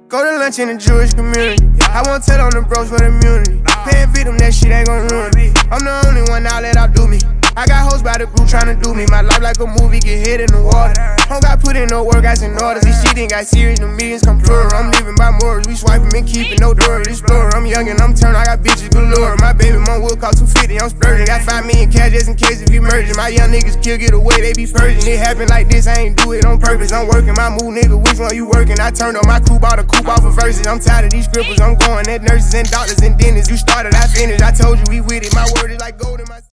Go to lunch in the Jewish community. I won't tell on the bros for the immunity. Paying victim, that shit ain't gon' ruin me. I'm the only one now that outdo me. I got hoes by the group tryna do me. My life like a movie, get hit in the water. Don't got put in no work, got in orders. This shit ain't got serious, the millions come plural. I'm living by morals, we swiping and keeping no door. Explorer, I'm young and I'm turned, I got bitches galore. My baby mom will cost 250, I'm splurging. Got 5 million cash just in case if you merging. My young niggas kill, get away, they be purging. It happen like this, I ain't do it on purpose. I'm working my move, nigga, which one you working? I turned on my crew, bought a coupe off of verses. I'm tired of these scribbles, I'm going at nurses and doctors and dentists. You started, I finished, I told you we with it. My word is like gold in my